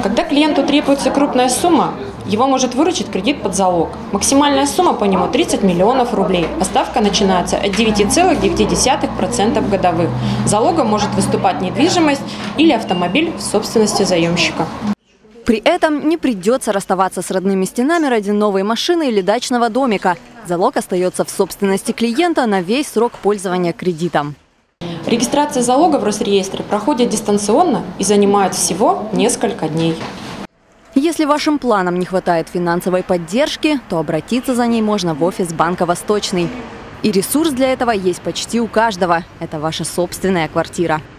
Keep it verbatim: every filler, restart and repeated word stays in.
Когда клиенту требуется крупная сумма, его может выручить кредит под залог. Максимальная сумма по нему тридцать миллионов рублей, а ставка начинается от девяти целых девяти десятых процента годовых. Залогом может выступать недвижимость или автомобиль в собственности заемщика. При этом не придется расставаться с родными стенами ради новой машины или дачного домика. Залог остается в собственности клиента на весь срок пользования кредитом. Регистрация залога в Росреестре проходит дистанционно и занимает всего несколько дней. Если вашим планам не хватает финансовой поддержки, то обратиться за ней можно в офис Банка Восточный. И ресурс для этого есть почти у каждого. Это ваша собственная квартира.